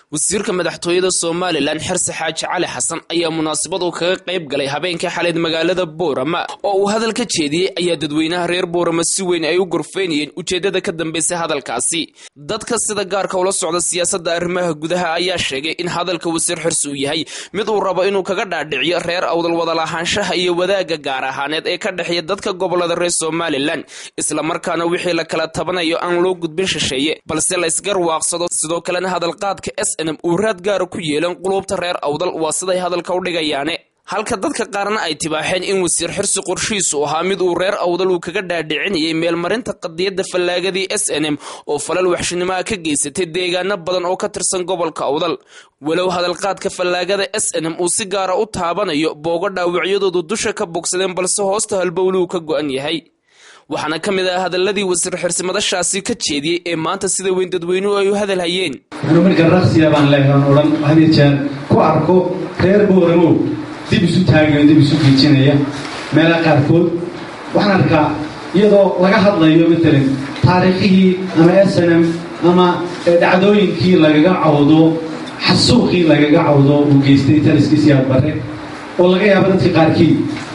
wasiirka madaxtooyada Soomaaliland Xirsi Xaaji Cali Xasan ayaa munaasabad uu kaga qayb galay habeenka xaleed magaalada Boorama oo uu hadal ka jeediyay ayaa dadweynaha reer Boorama si weyn ay u gorfeynayeen ujeedada ka dambeysay hadalkaasi. Dadka sida gaarka ula socda siyaasadda arrimaha gudaha ayaa sheegay in hadalka wasiir Xirsi uu yahay mid uu rabo inuu kaga dhaadhiciyo reer awdal wada lahaanshaha iyo wadaaga gaar ahaaneed ee ka dhaxeeya dadka gobolada reer Soomaaliland isla markaana wixii la kala tabanayo aan loo gudbin shisheeye balse la isgarwaaqsado sidoo kalena hadal qaadka uu raad gaar ku yeelan qulubta reer awdal waa siday hadalka u dhigayaan halka dadka qaarna ay tibaaxeen in wasiir Xirsi qorshiisu ahaa mid uu reer awdal uu kaga dhaadhicinayay meel marinta qadiyada falaagadii SNM oo falal waxshinimo ka geysatay deegaano badan oo ka tirsan gobolka awdal walow hadal qaadka falaagada SNM uu si gaar ah u taabanayo boogo dhaawacyadoodu dusha ka bogsadeen balse hoosta halbowlu ka go'an yahay waxaana kamid ah hadaladii wasiir Xirsi madashaasi ka jeediyay ee maanta sida weyn dadweynuhu ay u hadal hayeen marka raqsiga baan leeyahay oran hadiyeen ku arko reer Booramo dib isu taagay dib isu fiijinaya meel qaarkood waxaan arkaa iyadoo laga hadlayo midna taariikhii ama SNM ama dhacdooyinkii lagaga cawdo xasuuqii lagaga cawdo uu geystay taliskiisa bare oo laga yaabo dadka qaarkii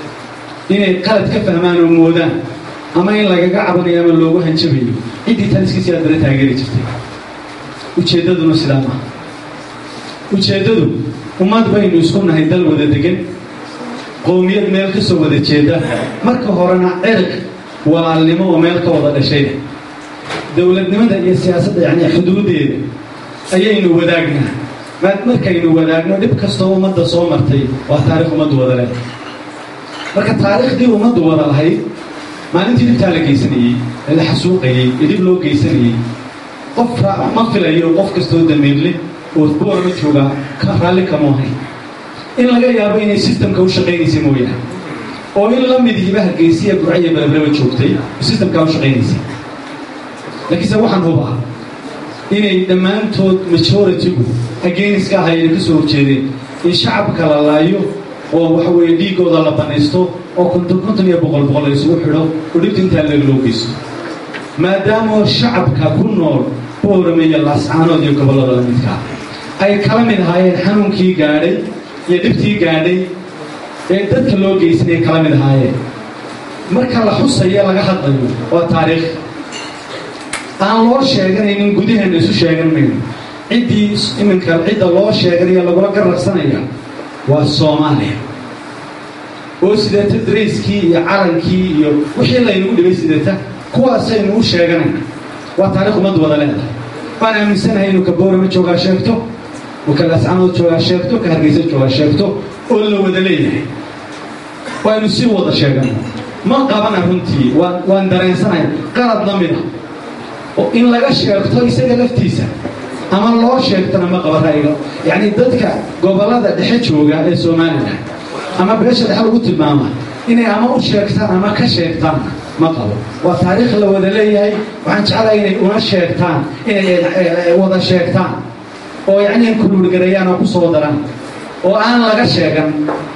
inay qalad ka fahmaan oo moodaan ama in lagaga cabanayo ama loogu hanjabayo cidii taliskiisa bare taageeri jirtay ujeedaduna sidaama ujeedadu ummad baynu isku nahay dal wada degan qoomiyad meel ka soo wada jeeda marka horena cirq walaalnimo oo meel ka wada dhashay dawladnimada iyo siyaasadda yani xuduudeeda ayaynu wadaagnaa markaynu wadaagno dib kasta ummadda soo martay waa taariikh ummaddu wada leh marka taariikhdii ummaddu wada lahayd maalintii dibtaa la geysanayey ee la xasuuqayey ee dib loo geysanayey qof ma filayo qof kastoo damiirle oo Boorama jooga ka raalli kama ahayn in laga yaabo inay systemka u shaqeynaysa mooyaan oo in la mid yihiin hargeysiga burciye balbalaba joogtay systemka u shaqeynaysa laakiin waxaan hubaa inay dhammaantood majority-gu against ka hayeen ka soo jeedeen in shacabka la laayo oo waxa weeye dhiigooda la banaysto oo konton iyo boqol isugu xidho oo dhibta intaa loo geysto maadaama shacabka ku nool Boorama iyo Laascaanood iyo gobolada la midka ay kala mid ahaayeen xanuunkii gaadhay iyo dhibtii gaadhay ee dadka loo geysanay kala mid ahaayeen marka la xusayo laga hadlayo waa taariikh aan loo sheeganaynin gudaheena isu sheeganaynin cidii iminka cidda loo sheeganayo lagula garaqsanaya waa Soomaaliya oo sidata dreiskii iyo calankii iyo wixii laynagu dhibay sidata kuwaasaynu u sheeganayna waa taariikh ummaddu wada leedahay waan aaminsanahay inuu ka Boorama joogaa sheegto oo ka Laascaanood joogaa sheegto ka Hargeysa joogaa sheegto oo la wada leeyahay waanu si wada sheegano ma qabana runtii waan dareensanahay qalad lamida oo in laga sheegto isaga laftiisa ama loo sheegtana ma qaba ra'yiga yani dadka gobolada dhexe jooga ee Soomaaliland ama beesha dhexe lagu tilmaamo inay ama u sheegtaan ama ka sheegtaan ma qabo waa taariikh la wada leeyahay waxaan jecelahay inay una sheegtaan inay wada sheegtaan oo yani kulul garayaan oo ku soo daran oo aan laga sheegan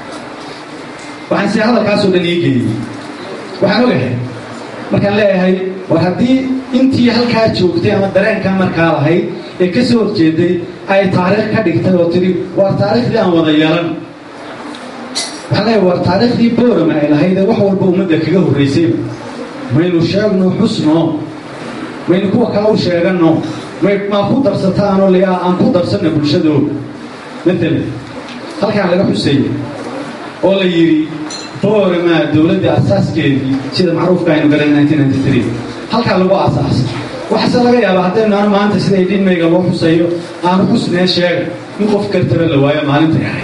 waxaan si hadalkaas oo dhan iigay waxaan ogahay markaan leeyahay war haddii intii halkaa joogtay ama dareenka markaa lahayd ee ka soo horjeeday ay taariikh ka dhigtay oo tiri waa taariikhdii aan wada yeelan waxaan leeyahay war taariikhdii Boorama ay lahayd wax walba ummadda kaga horreysay maynu sheegno xusno maynu kuwa kale u sheegano ma ku darsataan oo leeyahay aan ku darsano bulshadooda midna halkaan laga xusay oo la yiri Boorama dawladda asaaskeedii sida macruufka aynu garan 1993 halkaan lagu asaasay waxa laga yaabaa haddii maanta sida idinmayga loo xusayo aan xusnaa sheeg in qof kartaba la waayo maalinta yahay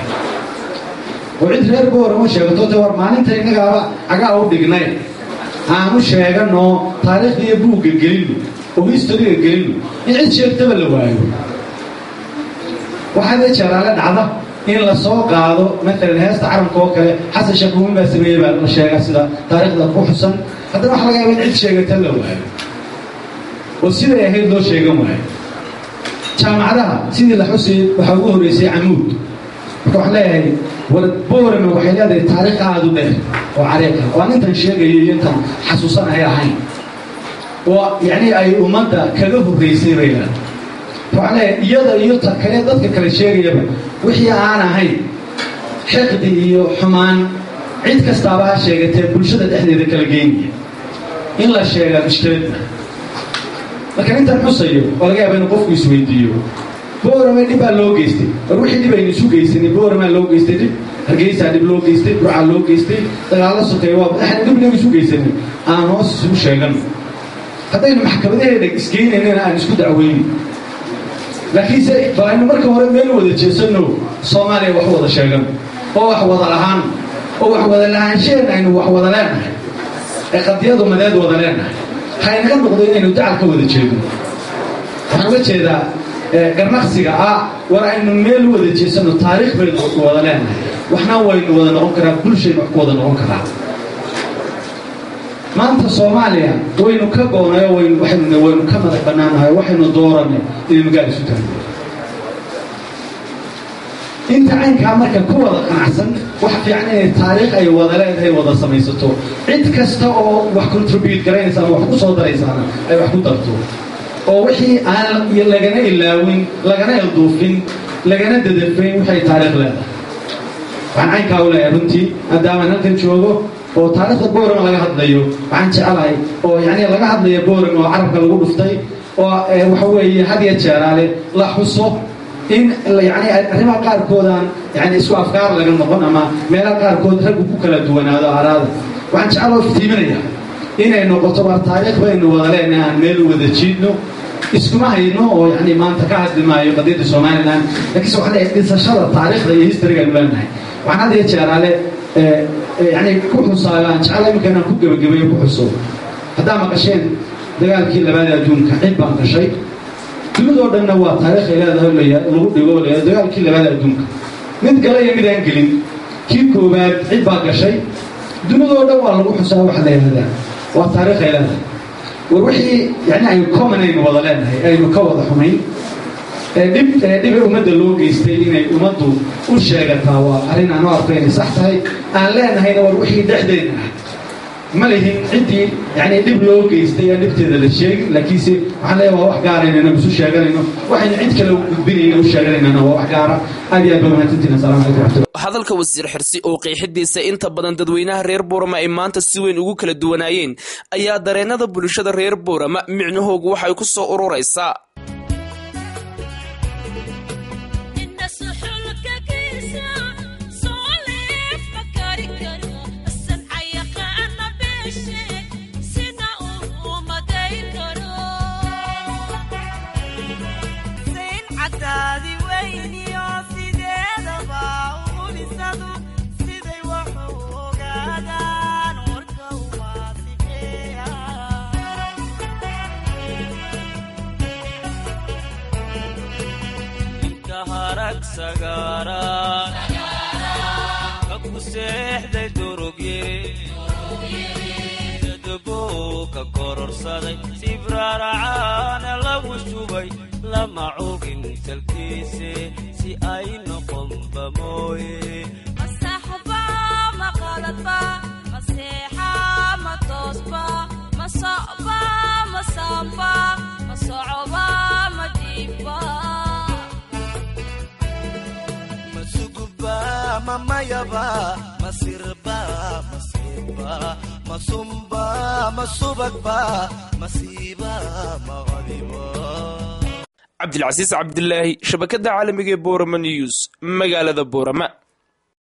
oo cid reer Boorama sheegto war maalinta inaga aga u dhignay aanu sheegano taariikhdii buugga gelin oo history-ga gelin in cid sheegtaba la waayo waxa jaraale dhacda in la soo qaado mesela heesta caranka oo kale xasan sheekh muumin baa sameeyay baa la sheegay sida taariikhda ku xusan haddana waxa laga yaabaa in cid sheegata la waayo oo sida ay ahayd loo sheegan waayo jaamacadaha sidii la xusay waxa ugu horeysay Camuud marka waxa leeyahay war Boorama waxay leedahay taariikh aad u dheer oo cariiq ah oo intan sheegayo intan xasuusanahay ahayn oo yani ay ummadda kaga horreysay bayla وعليه يدا يوتا كلا ضد كلا شيء يبى وحي أنا هاي حقدي حمان عند كستابها شيء تقول شو ده إحنا ذكر الجيني إلا شيء مشكلتنا لكن أنت الحصيو ولا جاي بين قف يسويديو بورما دي باللوجيستي روحي دي بين سوق يسني بورما لوجيستي هرجيس هذه بلوجيستي روح على لوجيستي تقال سقيوا إحنا قبل نسوق يسني أنا ناس سوق شيئا هذا المحكمة ده إسكين إن أنا نسكت عوين لكن فإنه مركب هو مين وده جسنو صومالي وحوض شيئا أو وحوض الهان أو وحوض الهان شيء إنه وحوض لنا قد يدو مداد وضلنا هاي نقدر نقول إنه تعال كود شيء أنا وجه ذا قرنخسية ورا إنه ميل وده جسنو تاريخ بين وضلنا وإحنا وين وضلنا نكره كل شيء وضلنا نكره ما أنت صوماليا وين كبونا وين وين كمل بنانا وين دورنا اللي مجالس تاني أنت عينك عمرك كوة أحسن واحد يعني التاريخ أي وضلات هي وضع سميسته عند كستو وحكونتربيوت كرينس أو وحكون صدر إنسان أي وحكون درتو أو وحي أنا لجنا إلا وين لجنا الضوفين لجنا الدفين وحي تاريخ لا عن عينك أولا يا بنتي أدام أنا تنشوفه oo taariikhda boorama laga hadlayo waxaan jecelahay oo yani laga hadlayo boorama oo carabka lagu dhuftay oo waxa weeye hadiya jeeraale la xuso in yani arrimaha qaarkoodaan yani isku afkaar laga noqon ama meelaha qaarkood rag ku kala duwanaado araada waxaan jecelahay iftiiminaya inay noqoto war taariikh baynu wada leenahay aan meel wada jiidno iskuma hayno oo yani maanta ka hadli maayo qadiyada Soomaaliland laakiin waxa ay dhisashada taariikhda iyo historyga leenahay waxaan hadiya jeeraale يعني كوحصة عن شعلا يمكن أن كوجب جبيه كوحصة هذا ما كشين دجال كي لبعض دون كحب عن كشيء كل دور دنا هو تاريخ إلى هذا اللي يقول دجال كي لبعض دون من قال يمين أنجلين كي كوبات حب عن كشيء دون دور دنا والله كوحصة واحد هذا وتاريخ إلى هذا وروحي يعني أي كومنين وضلنا أي مكوض حمين دب أمد اللوجي استيلين أمده وشيء قطعوا أرينا نوع فين صحتها أن لا نهينا وروحي دحدنا ملهم عندي يعني دب لوجي استيلين نبتدي الشيء لكن سي على واحد قارن أنا بس وشيء قارن واحد عندك لو بني وشيء قارن أنا واحد قارن أبي أبغى تنتين السلام عليكم hadalka wasiir xirsi oo qeexidiisa inta badan dadweynaha reer Boorama ay maanta si weyn ugu kala duwanaayeen ayaa dareenada bulshada reer Boorama micnahoodu waxay ku soo ururaysaa سجارة كقصيح ذي دروجي تدبوك كرر صدي سبرار عان لو شوبي لما عوقن تلكيسي سي أي نقم بموي الصحبة ما غلطة مسيحة ما تصبة ما صعبة ما صعبة ما صعبة ما جيبة Mama yaba masirba masirba masumba masubakba masiba maghadiba Abdulaziz Abdullahi shabakada caalamiga ee Boorama News magaalada Boorama